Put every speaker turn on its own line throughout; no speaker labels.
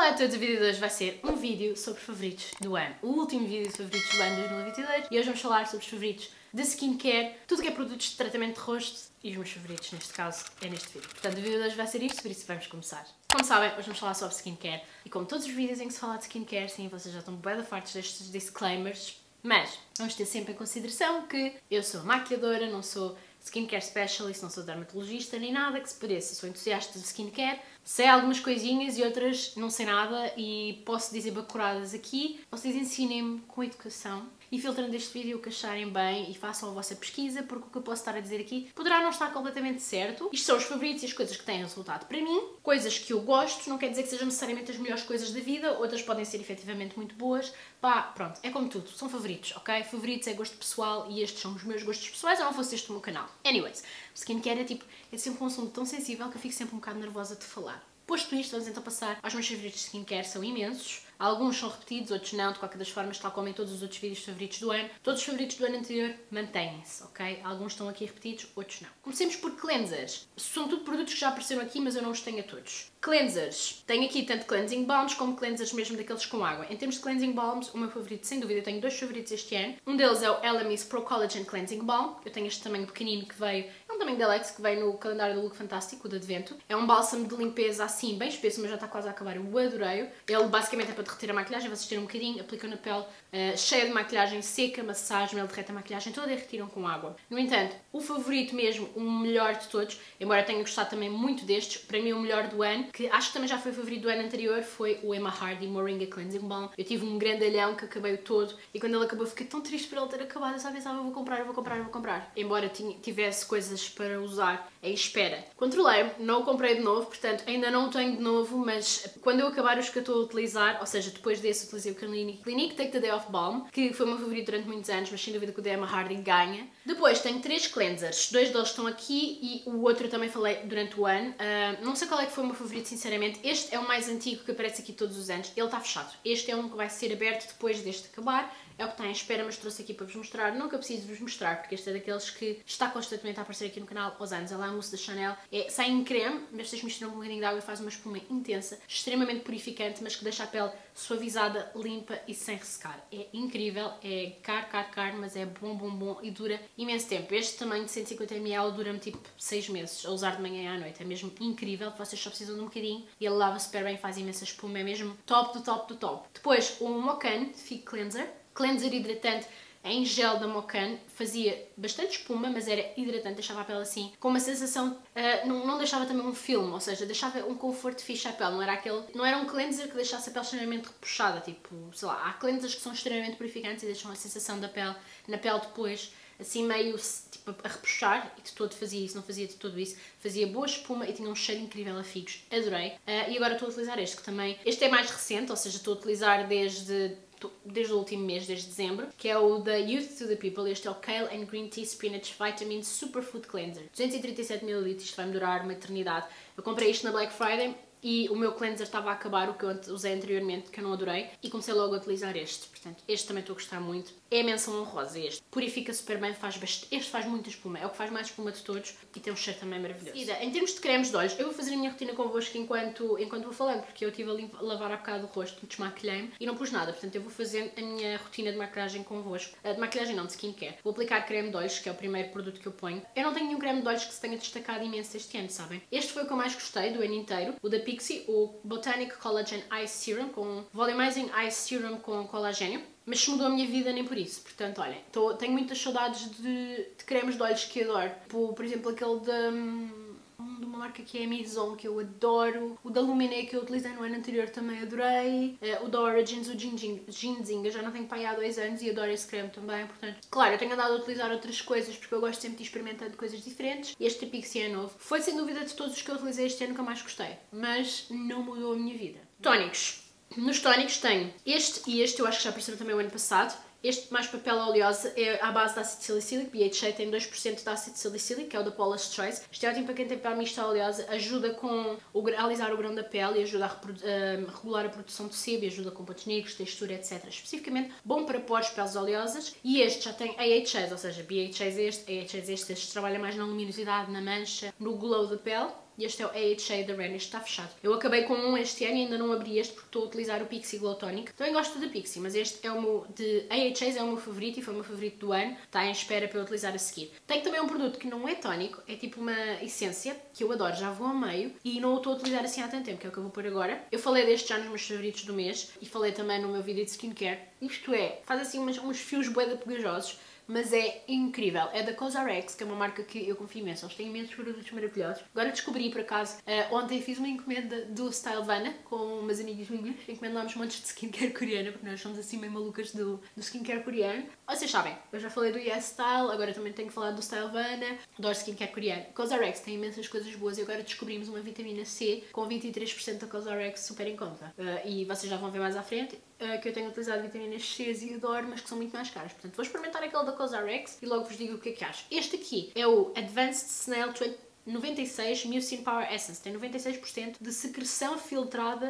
Olá a todos, o vídeo de hoje vai ser um vídeo sobre favoritos do ano. O último vídeo de favoritos do ano de 2022 e hoje vamos falar sobre os favoritos de skincare, tudo que é produtos de tratamento de rosto e os meus favoritos, neste caso, é neste vídeo. Portanto, o vídeo de hoje vai ser isto, por isso vamos começar. Como sabem, hoje vamos falar sobre skincare e como todos os vídeos em que se fala de skincare, sim, vocês já estão bem fartos destes disclaimers, mas vamos ter sempre em consideração que eu sou maquilhadora, não sou skincare specialist, não sou dermatologista nem nada que se pareça, sou entusiasta de skincare, sei algumas coisinhas e outras não sei nada e posso dizer bacuradas aqui. Vocês ensinem-me com educação e filtrando este vídeo o que acharem bem e façam a vossa pesquisa, porque o que eu posso estar a dizer aqui poderá não estar completamente certo. Isto são os favoritos e as coisas que têm resultado para mim, coisas que eu gosto, não quer dizer que sejam necessariamente as melhores coisas da vida, outras podem ser efetivamente muito boas. Pá, pronto, é como tudo, são favoritos, ok? Favoritos é gosto pessoal e estes são os meus gostos pessoais, ou não fosse este o meu canal. Anyways, o skincare é sempre um assunto tão sensível que eu fico sempre um bocado nervosa de falar. Posto isto, vamos então passar aos meus favoritos de skincare, são imensos. Alguns são repetidos, outros não, de qualquer das formas, tal como em todos os outros vídeos favoritos do ano. Todos os favoritos do ano anterior mantêm-se, ok? Alguns estão aqui repetidos, outros não. Comecemos por cleansers. São tudo produtos que já apareceram aqui, mas eu não os tenho a todos. Cleansers. Tenho aqui tanto cleansing balms como cleansers mesmo daqueles com água. Em termos de cleansing balms, o meu favorito, sem dúvida, eu tenho dois favoritos este ano. Um deles é o Elemis Pro Collagen Cleansing Balm. Eu tenho este tamanho pequenino que veio, é um tamanho Deluxe que veio no calendário do Look Fantástico, o de Advento. É um bálsamo de limpeza assim, bem espesso, mas já está quase a acabar. Eu adorei. Ele basicamente é para derreter a maquilhagem, vocês tiram um bocadinho, aplicam na pele cheia de maquilhagem seca, massagem, ele derrete a maquilhagem toda e retiram com água. No entanto, o favorito mesmo, o melhor de todos, embora eu tenha gostado também muito destes, para mim o melhor do ano, que acho que também já foi o favorito do ano anterior, foi o Emma Hardy Moringa Cleansing Balm. Eu tive um grandalhão que acabei o todo e quando ele acabou fiquei tão triste por ele ter acabado, eu só pensava, eu vou comprar. Embora tivesse coisas para usar em espera. Controlei-me, não o comprei de novo, portanto ainda não o tenho de novo, mas quando eu acabar os que eu estou a utilizar, ou seja, depois desse utilizei o Clinique Take the Day Off Balm, que foi o meu favorito durante muitos anos, mas sem dúvida que o da Emma Hardy ganha. Depois tenho 3 cleansers, 2 deles estão aqui e o outro eu também falei durante o ano. Não sei qual é que foi o meu favorito, sinceramente. Este é o mais antigo que aparece aqui todos os anos, ele está fechado. Este é um que vai ser aberto depois deste acabar. É o que está em espera, mas trouxe aqui para vos mostrar. Nunca preciso vos mostrar, porque este é daqueles que está constantemente a aparecer aqui no canal aos anos. Ela é a mousse da Chanel. Sai em creme, mas vocês misturam com um bocadinho de água e faz uma espuma intensa, extremamente purificante, mas que deixa a pele suavizada, limpa e sem ressecar. É incrível, é caro, mas é bom e dura imenso tempo. Este tamanho de 150 ml dura-me tipo 6 meses a usar de manhã e à noite. É mesmo incrível, vocês só precisam de um bocadinho e ele lava super bem, faz imensa espuma, é mesmo top do top. Depois o Mocan Thick Cleanser. Cleanser hidratante em gel da Mocan, fazia bastante espuma, mas era hidratante, deixava a pele assim, com uma sensação, não deixava também um filme, ou seja, deixava um conforto fixe à pele, não era um cleanser que deixasse a pele extremamente repuxada, tipo, sei lá, há cleansers que são extremamente purificantes e deixam a sensação da pele, na pele depois, assim meio tipo a repuxar, e de todo fazia isso, não fazia de todo isso, fazia boa espuma e tinha um cheiro incrível a figos, adorei. E agora estou a utilizar este, que também, este é mais recente, ou seja, estou a utilizar desde o último mês, desde dezembro, que é o da Youth to the People. Este é o Kale and Green Tea Spinach Vitamin Superfood Cleanser. 237ml, isto vai-me durar uma eternidade. Eu comprei isto na Black Friday e o meu cleanser estava a acabar, o que eu usei anteriormente, que eu não adorei, e comecei logo a utilizar este. Portanto, este também estou a gostar muito. É a menção honrosa este. Purifica super bem, este faz muita espuma. É o que faz mais espuma de todos e tem um cheiro também maravilhoso. Em termos de cremes de olhos, eu vou fazer a minha rotina convosco enquanto vou falando, porque eu estive a lavar há bocado o rosto, desmaquilhei-me e não pus nada. Portanto, eu vou fazer a minha rotina de maquilhagem convosco. De maquilhagem não, de skincare. Vou aplicar creme de olhos, que é o primeiro produto que eu ponho. Eu não tenho nenhum creme de olhos que se tenha destacado imenso este ano, sabem? Este foi o que eu mais gostei do ano inteiro. O da Pixi, o Botanic Collagen Eye Serum, com Volumizing Eye Serum com colagênio. Mas se mudou a minha vida nem por isso. Portanto, olhem, tenho muitas saudades de cremes de olhos que adoro. Por exemplo, aquele de uma marca que é a Mizon, que eu adoro. O da Luminé, que eu utilizei no ano anterior, também adorei. O da Origins, o Ginseng, eu já não tenho pai há 2 anos e adoro esse creme também. Portanto, claro, eu tenho andado a utilizar outras coisas porque eu gosto sempre de ir experimentando coisas diferentes. Este Pixi é novo. Foi sem dúvida de todos os que eu utilizei este ano que eu mais gostei. Mas não mudou a minha vida. Tónicos. Nos tónicos tenho este e este, eu acho que já apareceram também o ano passado. Este mais papel oleosa é à base de ácido salicílico, BHA tem 2% de ácido salicílico, que é o da Paula's Choice. Este é ótimo para quem tem pele mista oleosa, ajuda a alisar o grão da pele e ajuda a regular a produção de sebo e ajuda com pontos negros, textura, etc. Especificamente bom para poros, peles oleosas. E este já tem AHAs, ou seja, BHAs este trabalha mais na luminosidade, na mancha, no glow da pele. e este é o AHA da Ren, este está fechado. Eu acabei com um este ano e ainda não abri este porque estou a utilizar o Pixi Glow Tonic. Também gosto da Pixi, mas este é o meu, de AHAs é o meu favorito e foi o meu favorito do ano, está em espera para eu utilizar a seguir. Tenho também um produto que não é tónico, é tipo uma essência, que eu adoro, já vou a meio e não o estou a utilizar assim há tanto tempo, que é o que eu vou pôr agora. Eu falei deste já nos meus favoritos do mês e falei também no meu vídeo de skincare. Isto é, faz assim uns fios bué de pegajosos, mas é incrível. É da CosRx, que é uma marca que eu confio imenso. Eles têm imensos produtos maravilhosos. Agora descobri, por acaso, ontem fiz uma encomenda do Stylevana com umas amigas minhas. Encomendámos montes de skincare coreana, porque nós somos assim meio malucas do skincare coreano. Vocês sabem, eu já falei do Yes Style, agora também tenho que falar do Stylevana, do skincare coreano. CosRx tem imensas coisas boas e agora descobrimos uma vitamina C com 23% da CosRx super em conta. E vocês já vão ver mais à frente que eu tenho utilizado vitaminas C e adoro, mas que são muito mais caras. Portanto, vou experimentar aquele da CosRx e logo vos digo o que é que acho. Este aqui é o Advanced Snail 96 Mucin Power Essence. Tem 96% de secreção filtrada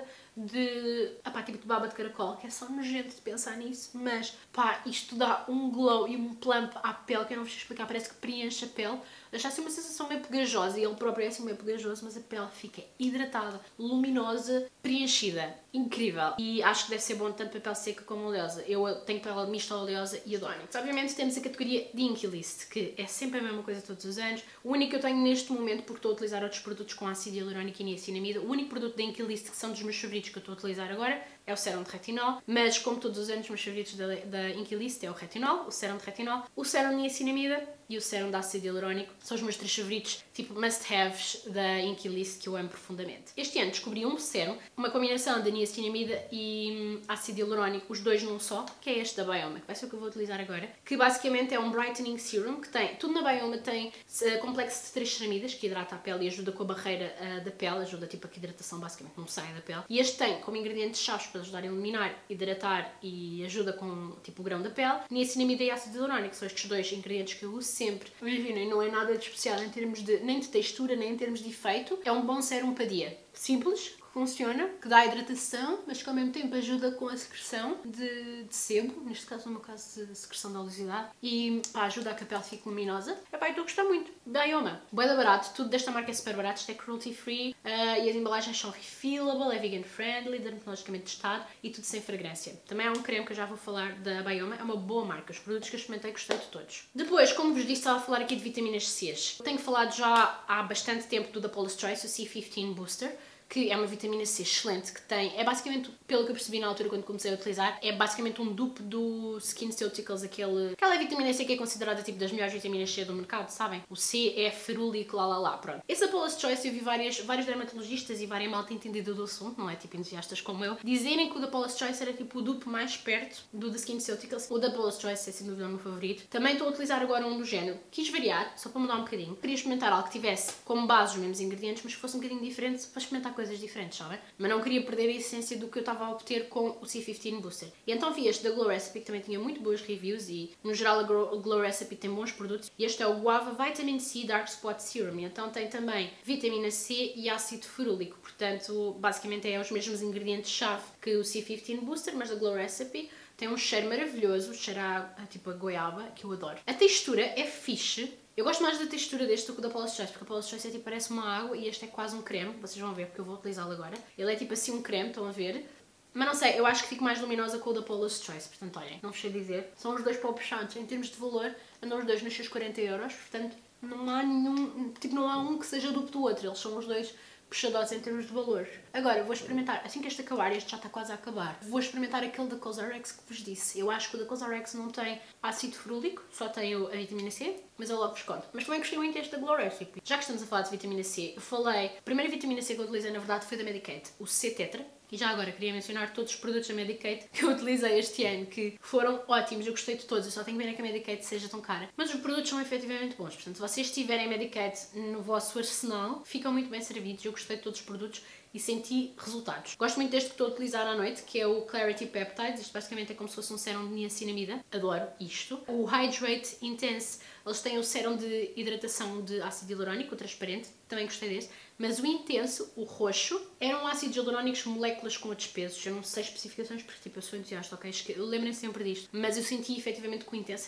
de, tipo de baba de caracol, que é só nojento de pensar nisso, mas pá, isto dá um glow e um plump à pele que eu não vos sei explicar, parece que preenche a pele, deixa assim uma sensação meio pegajosa, e ele próprio é assim meio pegajoso, mas a pele fica hidratada, luminosa, preenchida, incrível, e acho que deve ser bom tanto para pele seca como oleosa. Eu tenho pele mista oleosa e adoro. Obviamente temos a categoria de Inkey List, que é sempre a mesma coisa todos os anos. O único que eu tenho neste momento, porque estou a utilizar outros produtos com ácido hialurónico e niacinamida, o único produto da Inkey List que são dos meus favoritos que eu estou a utilizar agora é o sérum de retinol, mas como todos os anos os meus favoritos da Inkey List é o retinol, o sérum de retinol, o sérum de niacinamida e o sérum de ácido hialurónico. São os meus 3 favoritos, tipo must-haves da Inkey List, que eu amo profundamente. Este ano descobri um sérum, uma combinação de niacinamida e ácido hialurónico, os dois num só, que é este da Bioma, que vai ser o que eu vou utilizar agora, que basicamente é um brightening serum, que tem, tudo na Bioma tem complexo de 3 ceramidas, que hidrata a pele e ajuda com a barreira da pele, ajuda tipo a que a hidratação basicamente não saia da pele. E este tem como ingredientes-chave para ajudar a eliminar, hidratar e ajuda com tipo o grão da pele, niacinamida e ácido hialurónico, são estes dois ingredientes que eu uso sempre. Imaginem, não é nada de especial em termos de, nem de textura, nem em termos de efeito. É um bom sérum para dia. Simples, funciona, que dá hidratação, mas que ao mesmo tempo ajuda com a secreção de sebo, neste caso, no meu caso, de secreção da oleosidade, e pá, ajuda a que a pele fique luminosa. Epá, eu estou a gostar muito. Bioma, bué da barato, tudo desta marca é super barato, isto é cruelty free, e as embalagens são refillable, é vegan friendly, dermatologicamente testado e tudo sem fragrância. Também há um creme que eu já vou falar da Bioma, é uma boa marca, os produtos que eu experimentei gostei de todos. Depois, como vos disse, estava a falar aqui de vitaminas C. Tenho falado já há bastante tempo do da Paula's Choice, o C15 Booster, que é uma vitamina C excelente, que tem, é basicamente, pelo que eu percebi na altura quando comecei a utilizar, é basicamente um dupe do SkinCeuticals, aquela vitamina C que é considerada tipo das melhores vitaminas C do mercado, sabem? O C é ferúlico, lá, pronto. Essa Paula's Choice eu vi vários dermatologistas e várias malta entendida do assunto, não é tipo entusiastas como eu, dizerem que o da Paula's Choice era tipo o dupe mais perto do da SkinCeuticals. O da Paula's Choice é sem dúvida o meu favorito. Também estou a utilizar agora um do género. Quis variar, só para mudar um bocadinho. Queria experimentar algo que tivesse como base os mesmos ingredientes, mas que fosse um bocadinho diferente para experimentar coisas diferentes, sabem? Mas não queria perder a essência do que eu estava a obter com o C15 Booster. E então vi este da Glow Recipe, que também tinha muito boas reviews e, no geral, a Glow Recipe tem bons produtos. E este é o Guava Vitamin C Dark Spot Serum. E então tem também vitamina C e ácido ferúlico. Portanto, basicamente é os mesmos ingredientes-chave que o C15 Booster, mas da Glow Recipe. Tem um cheiro maravilhoso, cheiro tipo a goiaba, que eu adoro. A textura é fixe. Eu gosto mais da textura deste do que da Paula's Choice, porque a Paula's Choice é tipo, parece uma água e este é quase um creme. Vocês vão ver porque eu vou utilizá-lo agora. Ele é tipo assim um creme, estão a ver? Mas não sei, eu acho que fico mais luminosa com o da Paula's Choice, portanto, olhem, não vos sei dizer. São os dois para puxantes, em termos de valor, andam os dois nos seus 40€, portanto, não há nenhum, tipo, não há um que seja duplo do outro, eles são os dois puxadotes em termos de valores. Agora, vou experimentar, assim que este acabar, este já está quase a acabar, vou experimentar aquele da CosRx que vos disse. Eu acho que o da CosRx não tem ácido ferúlico, só tem a vitamina C, mas eu logo vos conto. Mas também gostei muito deste da Glow Recipe. Já que estamos a falar de vitamina C, eu falei, a primeira vitamina C que eu utilizei na verdade foi da Medik8, o C-Tetra. E já agora queria mencionar todos os produtos da Medik8 que eu utilizei este ano, que foram ótimos, eu gostei de todos, eu só tenho pena que a Medik8 seja tão cara. Mas os produtos são efetivamente bons, portanto, se vocês tiverem Medik8 no vosso arsenal, ficam muito bem servidos, eu gostei de todos os produtos e senti resultados. Gosto muito deste que estou a utilizar à noite, que é o Clarity Peptides. Isto basicamente é como se fosse um sérum de niacinamida. Adoro isto. O Hydrate Intense, eles têm o sérum de hidratação de ácido hialurónico, o transparente. Também gostei deste. Mas o intenso, o roxo, eram ácidos hialurónicos moléculas com outros pesos. Eu não sei especificações porque tipo, eu sou entusiasta, ok? Lembrem-se sempre disto. Mas eu senti efetivamente que o intenso era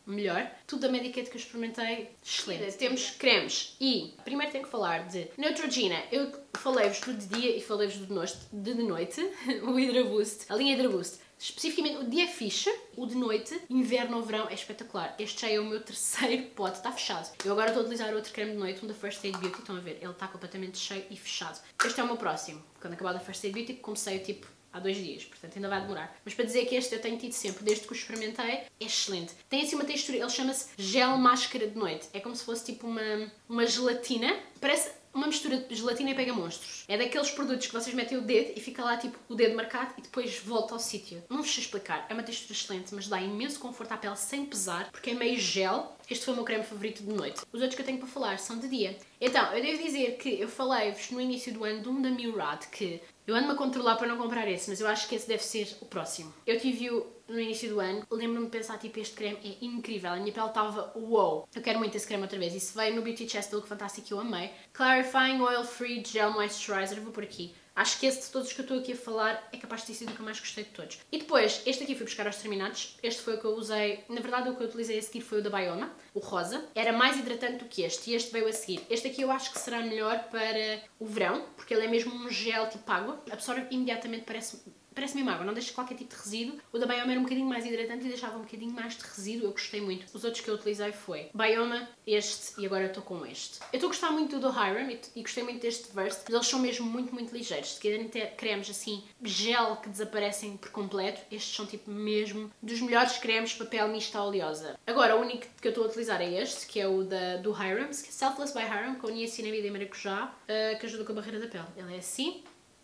melhor. Tudo da Medicaid que eu experimentei, excelente. Temos cremes e primeiro tenho que falar de Neutrogena. Eu falei-vos do de dia e falei-vos do de noite, o Hydra Boost, a linha Hydra Boost. Especificamente, o dia é fixe, o de noite, inverno ou verão é espetacular. Este já é o meu terceiro pote, está fechado. Eu agora estou a utilizar outro creme de noite, um da First Aid Beauty, estão a ver, ele está completamente cheio e fechado. Este é o meu próximo. Quando acabar da First Aid Beauty, comecei tipo há 2 dias, portanto ainda vai demorar. Mas para dizer que este eu tenho tido sempre, desde que o experimentei, é excelente. Tem assim uma textura, ele chama-se gel máscara de noite. É como se fosse tipo uma gelatina, parece uma mistura de gelatina e pega monstros. É daqueles produtos que vocês metem o dedo e fica lá tipo o dedo marcado e depois volta ao sítio. Não vos sei explicar, é uma textura excelente, mas dá imenso conforto à pele sem pesar, porque é meio gel. Este foi o meu creme favorito de noite. Os outros que eu tenho para falar são de dia. Então, eu devo dizer que eu falei-vos no início do ano de um da Murad, que eu ando-me a controlar para não comprar esse, mas eu acho que esse deve ser o próximo. Eu tive-o no início do ano, lembro-me de pensar, tipo, este creme é incrível, a minha pele estava wow. Eu quero muito esse creme outra vez. Isso veio no Beauty Chest do Look Fantastic que eu amei. Clarifying Oil Free Gel Moisturizer, vou por aqui. Acho que esse de todos que eu estou aqui a falar é capaz de ter sido o que eu mais gostei de todos. E depois, este aqui fui buscar aos terminados. Este foi o que eu usei. Na verdade, o que eu utilizei a seguir foi o da Bioma, o rosa. Era mais hidratante do que este e este veio a seguir. Este aqui eu acho que será melhor para o verão, porque ele é mesmo um gel tipo água. Absorve imediatamente, parece mesmo água, não deixa qualquer tipo de resíduo. O da Bioma era um bocadinho mais hidratante e deixava um bocadinho mais de resíduo, eu gostei muito. Os outros que eu utilizei foi Bioma, este e agora eu estou com este. Eu estou a gostar muito do Hyram e gostei muito deste Verse, mas eles são mesmo muito, muito ligeiros. Se quiserem ter cremes assim, gel que desaparecem por completo, estes são tipo mesmo dos melhores cremes para pele mista oleosa. Agora, o único que eu estou a utilizar é este, que é o do Hyram, Selfless by Hyram, com niacinamida e maracujá, que ajuda com a barreira da pele. Ele é assim,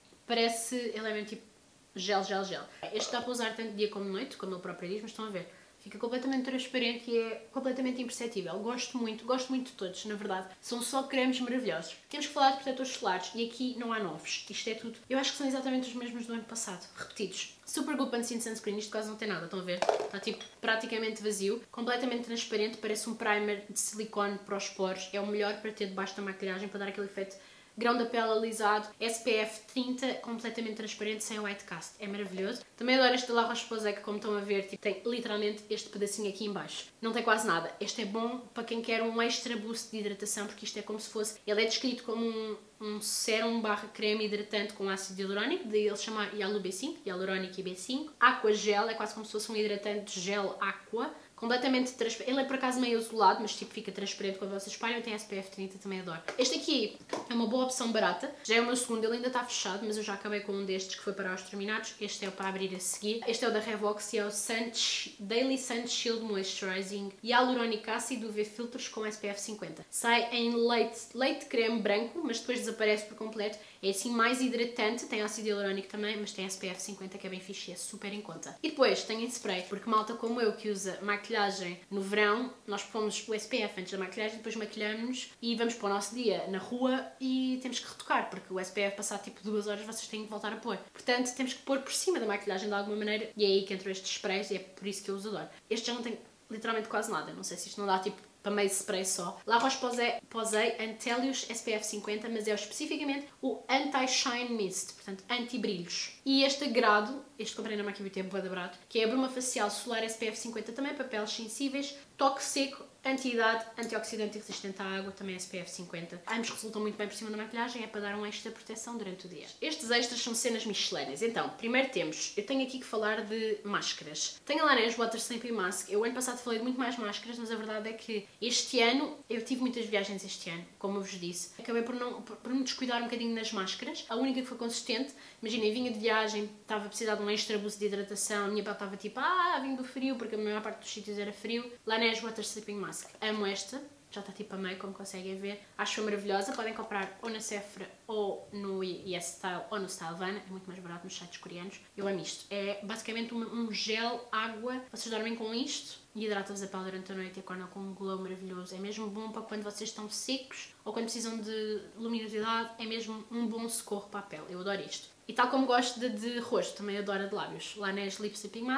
ele é mesmo tipo gel. Este dá para usar tanto dia como noite, como ele próprio diz, mas estão a ver, fica completamente transparente e é completamente imperceptível. Gosto muito de todos, na verdade. São só cremes maravilhosos. Temos que falar de protetores solares e aqui não há novos. Isto é tudo. Eu acho que são exatamente os mesmos do ano passado, repetidos. Super Good Unseen Sunscreen, isto quase não tem nada, estão a ver? Está tipo praticamente vazio, completamente transparente, parece um primer de silicone para os poros. É o melhor para ter debaixo da maquilhagem, para dar aquele efeito grão da pele alisado, SPF 30, completamente transparente, sem white cast. É maravilhoso. Também adoro este da La Roche-Posay, que como estão a ver, tipo, tem literalmente este pedacinho aqui em baixo. Não tem quase nada. Este é bom para quem quer um extra boost de hidratação, porque isto é como se fosse... Ele é descrito como um sérum barra creme hidratante com ácido hialurónico, daí ele chamar Yalu B5, hialurónico e B5. Aqua Gel, é quase como se fosse um hidratante gel aqua. Completamente transparente. Ele é por acaso meio azulado, mas tipo fica transparente quando vocês espalham. Tem SPF 30, também adoro. Este aqui é uma boa opção barata. Já é o meu segundo, ele ainda está fechado, mas eu já acabei com um destes que foi para os terminados. Este é o para abrir a seguir. Este é o da Revox e é o Daily Sun Shield Moisturizing Hyaluronic Acid UV Filtros com SPF 50. Sai em leite creme branco, mas depois desaparece por completo. É assim mais hidratante, tem ácido hialurónico também, mas tem SPF 50 que é bem fixe e é super em conta. E depois tem em spray, porque malta como eu que usa maquilhagem no verão, nós pomos o SPF antes da maquilhagem, depois maquilhamos e vamos para o nosso dia na rua e temos que retocar, porque o SPF passar tipo 2 horas vocês têm que voltar a pôr. Portanto, temos que pôr por cima da maquilhagem de alguma maneira e é aí que entram estes sprays e é por isso que eu os adoro. Este já não tem literalmente quase nada, não sei se isto não dá tipo para meio spray só. La Roche-Posay Antelius SPF 50, mas é especificamente o Anti-Shine Mist, portanto anti-brilhos. E este agrado, este comprei na Maquia Beauty, é bué de barato, que é a bruma facial solar SPF 50 também para peles sensíveis, toque seco, anti-idade, antioxidante e resistente à água, também SPF 50. Ambos resultam muito bem por cima da maquilhagem, é para dar um extra proteção durante o dia. Estes extras são cenas michelénias. Então, primeiro eu tenho aqui que falar de máscaras. Tenho a Laneige Water Sleeping Mask. Eu ano passado falei de muito mais máscaras, mas a verdade é que este ano, eu tive muitas viagens este ano, como eu vos disse. Acabei por me descuidar um bocadinho nas máscaras. A única que foi consistente, imaginem, vinha de viagem, estava a precisar de um extra boost de hidratação, a minha pele estava tipo, vim do frio, porque a maior parte dos sítios era frio. Laneige Water Sleeping Mask. Amo esta, já está tipo a meio, como conseguem ver. Acho maravilhosa, podem comprar ou na Sephora ou no Yes Style ou no Stylevana, é muito mais barato nos sites coreanos. Eu amo isto. É basicamente um gel, água, vocês dormem com isto e hidrata-vos a pele durante a noite e acorda com um glow maravilhoso. É mesmo bom para quando vocês estão secos ou quando precisam de luminosidade, é mesmo um bom socorro para a pele. Eu adoro isto. E tal como gosto de rosto, também adoro a de lábios. Laneige Lip Sleeping Mask.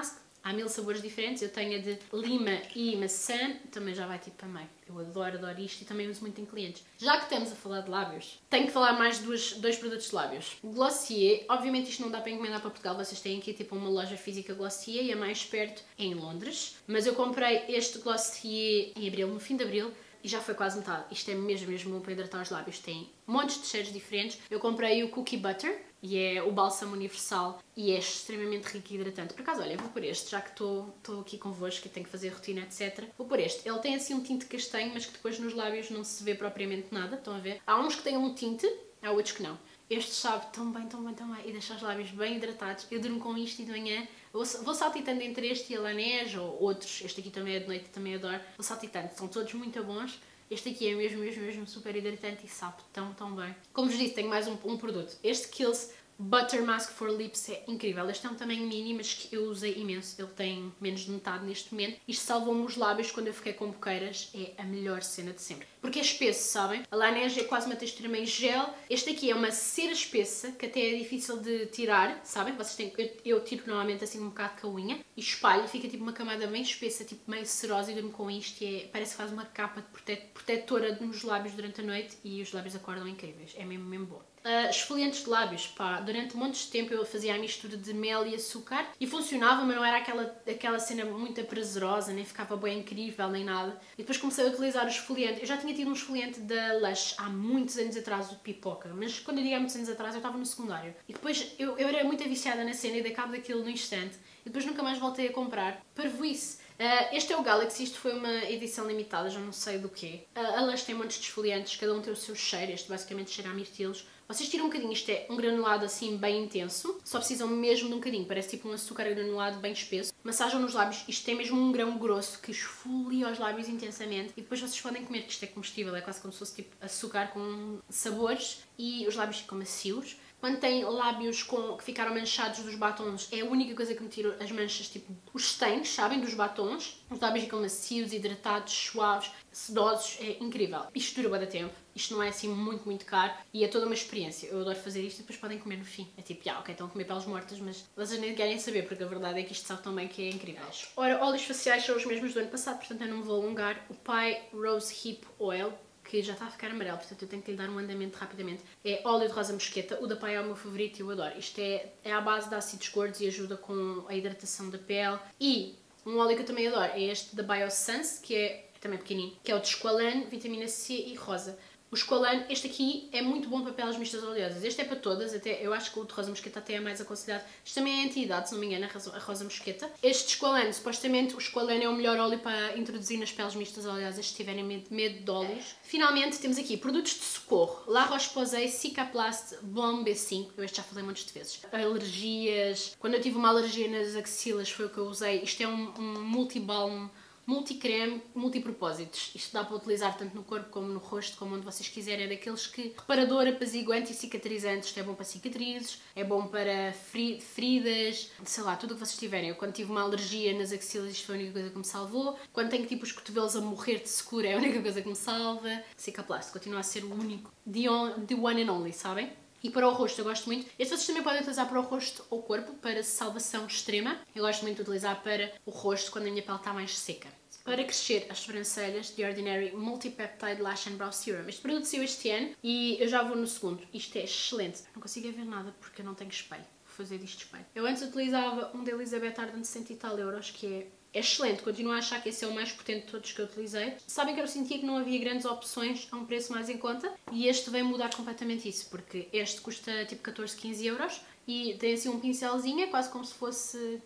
Há 1000 sabores diferentes, eu tenho a de lima e maçã, também já vai tipo para meio. Eu adoro isto e também uso muito em clientes. Já que estamos a falar de lábios, tenho que falar mais de dois produtos de lábios. O Glossier, obviamente isto não dá para encomendar para Portugal, vocês têm aqui tipo uma loja física Glossier e a mais perto é em Londres. Mas eu comprei este Glossier em abril, no fim de abril, e já foi quase metade. Isto é mesmo bom para hidratar os lábios. Tem montes de cheiros diferentes. Eu comprei o Cookie Butter, e é o bálsamo universal e é extremamente rico e hidratante. Por acaso, olha, vou por este, já que estou aqui convosco e tenho que fazer rotina, etc. Vou por este. Ele tem assim um tinte castanho, mas que depois nos lábios não se vê propriamente nada, estão a ver? Há uns que têm um tinte, há outros que não. Este sabe tão bem e deixa os lábios bem hidratados. Eu durmo com isto e de manhã vou saltitando entre este e a Laneige ou outros. Este aqui também é de noite, também adoro. Vou saltitando, são todos muito bons. Este aqui é mesmo super hidratante e sabe tão bem. Como vos disse, tenho mais um produto. Este Kiehl's Butter Mask for Lips é incrível. Este é um tamanho mini, mas que eu usei imenso. Ele tem menos de metade neste momento. Isto salvou-me os lábios quando eu fiquei com boqueiras. É a melhor cena de sempre. Porque é espesso, sabem? A Laneige é quase uma textura meio gel. Este aqui é uma cera espessa, que até é difícil de tirar, sabem? Vocês têm, eu tiro normalmente assim um bocado com a unha e espalho. Fica tipo uma camada bem espessa, tipo meio cerosa, e durmo com isto e parece que faz uma capa de protetora nos lábios durante a noite e os lábios acordam incríveis. É mesmo bom. Esfoliantes de lábios, pá, durante montes de tempo eu fazia a mistura de mel e açúcar e funcionava, mas não era aquela cena muito prazerosa, nem ficava bem incrível, nem nada. E depois comecei a utilizar o esfoliante. Eu já tinha tido um esfoliante da Lush há muitos anos atrás, o Pipoca, mas quando eu digo há muitos anos atrás eu estava no secundário. E depois eu era muito viciada na cena e dei cabo daquilo no instante. E depois nunca mais voltei a comprar. Parvoíce. Este é o Galaxy, isto foi uma edição limitada, já não sei do quê. A Lush tem montes de esfoliantes, cada um tem o seu cheiro, este basicamente cheira a mirtilos. Vocês tiram um bocadinho, isto é um granulado assim bem intenso, só precisam mesmo de um bocadinho, parece tipo um açúcar granulado bem espesso. Massagem nos lábios, isto tem mesmo um grão grosso que esfolia os lábios intensamente e depois vocês podem comer, que isto é comestível, é quase como se fosse tipo açúcar com sabores e os lábios ficam macios. Quando tem lábios que ficaram manchados dos batons, é a única coisa que me tira as manchas, tipo os stains, sabem, dos batons. Os lábios ficam macios, hidratados, suaves, sedosos, é incrível. Isto dura bué de tempo, isto não é assim muito caro e é toda uma experiência. Eu adoro fazer isto e depois podem comer no fim. É tipo, ok, estão a comer peles mortas, mas vocês nem querem saber, porque a verdade é que isto sabe tão bem que é incrível. Ora, óleos faciais são os mesmos do ano passado, portanto eu não me vou alongar. O Pai Rose Hip Oil, que já está a ficar amarelo, portanto eu tenho que lhe dar um andamento rapidamente. É óleo de rosa mosqueta, o da Pai é o meu favorito e eu adoro. Isto é à base de ácidos gordos e ajuda com a hidratação da pele. E um óleo que eu também adoro é este da Biosense, que é também pequenino, que é o de esqualane, vitamina C e rosa. O esqualane, este aqui é muito bom para peles mistas oleosas. Este é para todas, até eu acho que o de rosa mosqueta até é mais aconselhado. Isto também é anti-idade, se não me engano, a rosa mosqueta. Este esqualane, supostamente o esqualane é o melhor óleo para introduzir nas peles mistas oleosas se tiverem medo de óleos. Finalmente temos aqui produtos de socorro. La Roche-Posay Cicaplast Balm B5. Eu este já falei muitas de vezes. Alergias. Quando eu tive uma alergia nas axilas foi o que eu usei. Isto é um multibalm, multicreme, multipropósitos. Isto dá para utilizar tanto no corpo como no rosto, como onde vocês quiserem. É daqueles que reparador, apaziguante e cicatrizante. Isto é bom para cicatrizes, é bom para feridas, sei lá, tudo o que vocês tiverem. Eu quando tive uma alergia nas axilas, isto foi a única coisa que me salvou. Quando tenho tipo os cotovelos a morrer de secura, é a única coisa que me salva. Cicaplast continua a ser o único, the one and only, sabem? E para o rosto eu gosto muito. Este vocês também podem utilizar para o rosto ou corpo, para salvação extrema. Eu gosto muito de utilizar para o rosto quando a minha pele está mais seca. Para crescer as sobrancelhas, The Ordinary Multi-Peptide Lash and Brow Serum. Este produto saiu este ano e eu já vou no segundo. Isto é excelente. Não consigo ver nada porque eu não tenho espelho. Vou fazer disto espelho. Eu antes utilizava um da Elizabeth Arden de 100 e tal euros, que é excelente, continuo a achar que esse é o mais potente de todos que eu utilizei. Sabem que eu sentia que não havia grandes opções a um preço mais em conta e este veio mudar completamente isso, porque este custa tipo 14, 15 euros e tem assim um pincelzinho, é quase como se fosse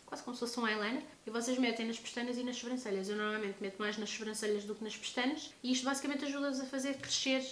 um eyeliner, e vocês metem nas pestanas e nas sobrancelhas. Eu normalmente meto mais nas sobrancelhas do que nas pestanas e isto basicamente ajuda-vos a fazer crescer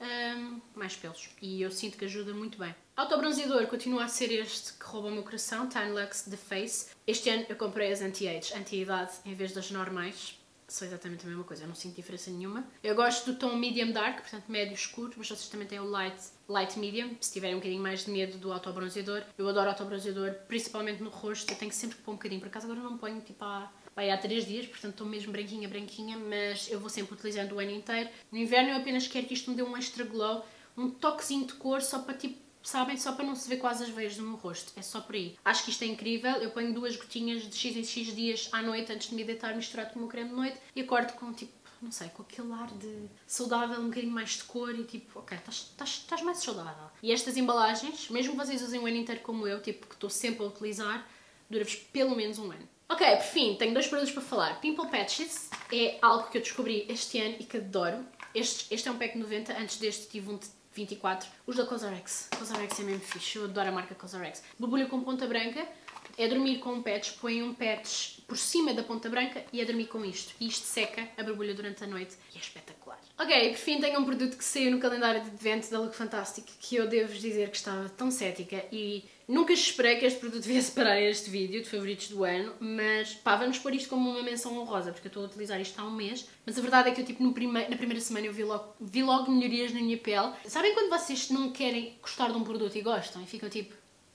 mais pelos e eu sinto que ajuda muito bem. Autobronzeador continua a ser este que rouba o meu coração, Tan Luxe The Face. Este ano eu comprei as anti-age, anti-idade, em vez das normais. São exatamente a mesma coisa, eu não sinto diferença nenhuma. Eu gosto do tom medium dark, portanto médio escuro, mas vocês também têm o light medium, se tiverem um bocadinho mais de medo do autobronzeador. Eu adoro autobronzeador, principalmente no rosto, eu tenho sempre que pôr um bocadinho, por acaso agora não ponho tipo há 3 dias, portanto estou mesmo branquinha, mas eu vou sempre utilizando o ano inteiro. No inverno eu apenas quero que isto me dê um extra glow, um toquezinho de cor, só para tipo sabem? Só para não se ver quase as veias do meu rosto. É só por aí. Acho que isto é incrível. Eu ponho 2 gotinhas de X em X dias à noite antes de me deitar misturado com o meu creme de noite e acordo com tipo, não sei, com aquele ar de saudável, um bocadinho mais de cor e tipo, ok, estás mais saudável. E estas embalagens, mesmo que vocês usem o ano inteiro como eu, tipo, que estou sempre a utilizar, dura-vos pelo menos um ano. Ok, por fim, tenho 2 produtos para falar. Pimple Patches é algo que eu descobri este ano e que adoro. Este é um pack 90, antes deste tive um de 24. Os da COSRX. COSRX é mesmo fixe, eu adoro a marca COSRX. Borbulha com ponta branca, é dormir com um patch, põe um patch por cima da ponta branca e é dormir com isto. E isto seca a borbulha durante a noite e é espetacular. Ok, por fim tenho um produto que saiu no calendário de advento da Look Fantastic que eu devo-vos dizer que estava tão cética e nunca esperei que este produto viesse parar este vídeo de favoritos do ano, mas pá, vamos pôr isto como uma menção honrosa porque eu estou a utilizar isto há um mês, mas a verdade é que eu tipo na primeira semana eu vi logo melhorias na minha pele. Sabem quando vocês não querem gostar de um produto e gostam e ficam tipo,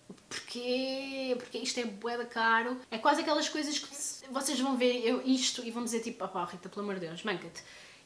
porquê? Porque isto é bué da caro. É quase aquelas coisas que vocês vão ver isto e vão dizer tipo, opá Rita, pelo amor de Deus, manca-te.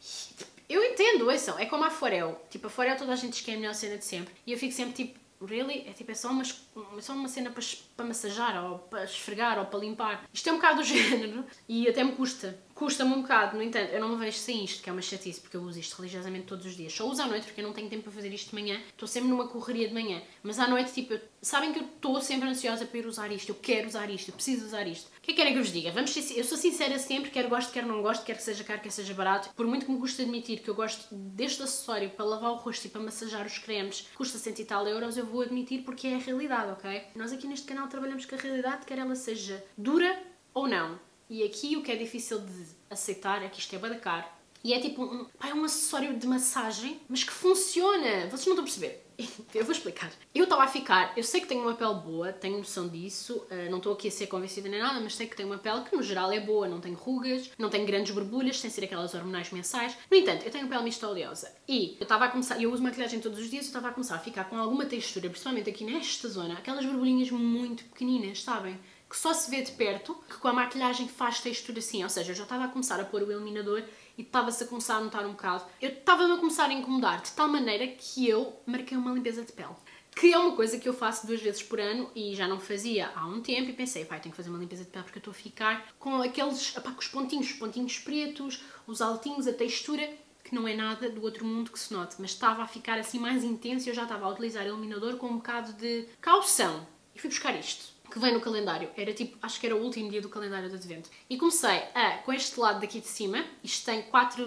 Eu entendo, ouçam, é como a Forel. Tipo, a Forel toda a gente diz que é a melhor cena de sempre. E eu fico sempre tipo, really? É tipo, é só uma cena para massajar, ou para esfregar, ou para limpar. Isto é um bocado do género e até me custa. Custa-me um bocado, no entanto, eu não me vejo sem isto, que é uma chatice, porque eu uso isto religiosamente todos os dias. Só uso à noite, porque eu não tenho tempo para fazer isto de manhã. Estou sempre numa correria de manhã. Mas à noite, tipo, sabem que eu estou sempre ansiosa para ir usar isto. Eu quero usar isto, eu preciso usar isto. O que é que querem que eu vos diga? Eu sou sincera sempre, quer gosto, quer não gosto, quer que seja caro, quer seja barato. Por muito que me custe admitir que eu gosto deste acessório para lavar o rosto e para massajar os cremes, custa 100 e tal euros, eu vou admitir porque é a realidade, ok? Nós aqui neste canal trabalhamos com a realidade, quer ela seja dura ou não. E aqui o que é difícil de aceitar é que isto é bué da caro. E é tipo um acessório de massagem, mas que funciona. Vocês não estão a perceber. Eu vou explicar. Eu estava a ficar, eu sei que tenho uma pele boa, tenho noção disso, não estou aqui a ser convencida nem nada, mas sei que tenho uma pele que no geral é boa, não tenho rugas, não tenho grandes borbulhas, sem ser aquelas hormonais mensais. No entanto, eu tenho pele mista oleosa e eu estava a começar, eu uso maquilhagem todos os dias, eu estava a começar a ficar com alguma textura, principalmente aqui nesta zona, aquelas borbulhinhas muito pequeninas, sabem? Que só se vê de perto, que com a maquilhagem faz textura assim, ou seja, eu já estava a começar a pôr o iluminador e estava-se a começar a notar um bocado. Eu estava-me a começar a incomodar de tal maneira que eu marquei uma limpeza de pele. Que é uma coisa que eu faço 2 vezes por ano e já não fazia há um tempo e pensei, pai, tenho que fazer uma limpeza de pele porque eu estou a ficar com aqueles, com os pontinhos pretos, os altinhos, a textura, que não é nada do outro mundo que se note, mas estava a ficar assim mais intenso e eu já estava a utilizar iluminador com um bocado de caução. E fui buscar isto, que vem no calendário. Era tipo, acho que era o último dia do calendário de advento. E comecei com este lado daqui de cima. Isto tem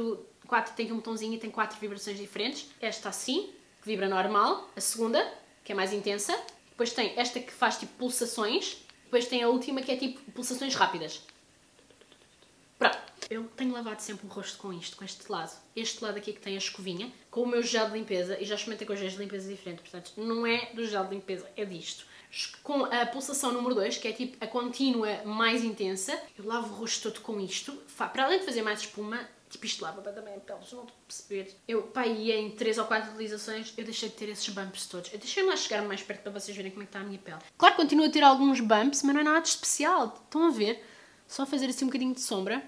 tem aqui um botãozinho e tem 4 vibrações diferentes. Esta assim, que vibra normal. A segunda, que é mais intensa. Depois tem esta que faz tipo pulsações. Depois tem a última que é tipo pulsações rápidas. Pronto. Eu tenho lavado sempre o rosto com isto, com este lado. Este lado aqui que tem a escovinha, com o meu gel de limpeza. E já experimentei com géis de limpeza diferente. Portanto, não é do gel de limpeza, é disto. Com a pulsação número 2, que é tipo a contínua mais intensa, eu lavo o rosto todo com isto. Para além de fazer mais espuma, tipo isto lava também a pele, não estou a perceber. Eu, pá, e em 3 ou 4 utilizações eu deixei de ter esses bumps todos. Eu deixei-me lá chegar mais perto para vocês verem como é que está a minha pele. Claro que continuo a ter alguns bumps, mas não é nada de especial. Estão a ver? Só fazer assim um bocadinho de sombra.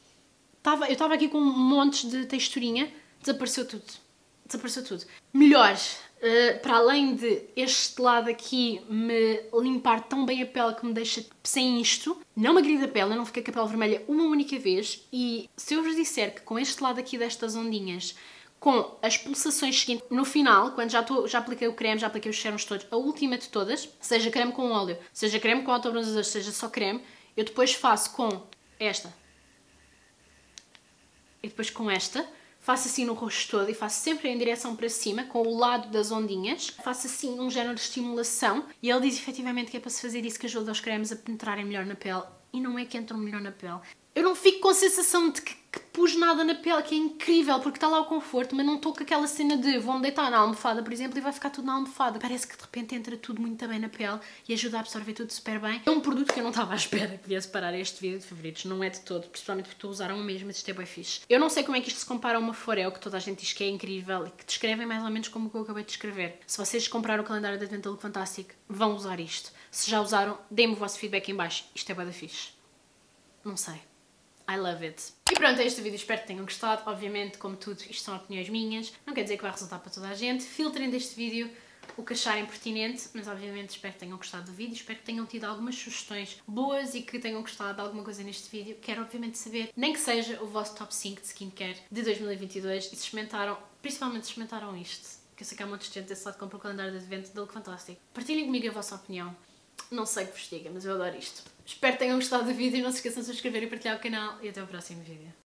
Eu estava aqui com um monte de texturinha, desapareceu tudo. Desapareceu tudo. Melhor, para além de este lado aqui me limpar tão bem a pele que me deixa sem isto, não me agrida a pele, eu não fiquei com a pele vermelha uma única vez e se eu vos disser que com este lado aqui destas ondinhas, com as pulsações seguintes, no final, quando já apliquei o creme, já apliquei os sérums todos, a última de todas, seja creme com óleo, seja creme com autobronzador, seja só creme, eu depois faço com esta e depois com esta, faço assim no rosto todo e faço sempre em direção para cima, com o lado das ondinhas. Faço assim um género de estimulação e ele diz efetivamente que é para se fazer isso que ajuda os cremes a penetrarem melhor na pele. E não é que entram melhor na pele. Eu não fico com a sensação de que pus nada na pele, que é incrível, porque está lá o conforto, mas não estou com aquela cena de vou-me deitar na almofada, por exemplo, e vai ficar tudo na almofada. Parece que de repente entra tudo muito bem na pele e ajuda a absorver tudo super bem. É um produto que eu não estava à espera que viesse parar este vídeo de favoritos, não é de todo, principalmente porque estou a usar há um mês, mas isto é bem fixe. Eu não sei como é que isto se compara a uma Forel, que toda a gente diz que é incrível e que descrevem mais ou menos como o que eu acabei de descrever. Se vocês compraram o calendário da Advent da Look Fantastic, vão usar isto. Se já usaram, deem-me o vosso feedback em baixo. Isto é bué da fixe. Não sei. I love it. E pronto, é este vídeo, espero que tenham gostado. Obviamente, como tudo, isto são opiniões minhas, não quer dizer que vai resultar para toda a gente. Filtrem deste vídeo o que acharem pertinente, mas obviamente espero que tenham gostado do vídeo, espero que tenham tido algumas sugestões boas e que tenham gostado de alguma coisa neste vídeo. Quero obviamente saber, nem que seja o vosso top 5 de skincare de 2022 e se experimentaram, principalmente se experimentaram isto, que eu sei que há muita gente desse lado que compra o calendário de advento do Look Fantastic. Partilhem comigo a vossa opinião. Não sei o que vos diga, mas eu adoro isto. Espero que tenham gostado do vídeo, não se esqueçam de subscrever e partilhar o canal e até o próximo vídeo.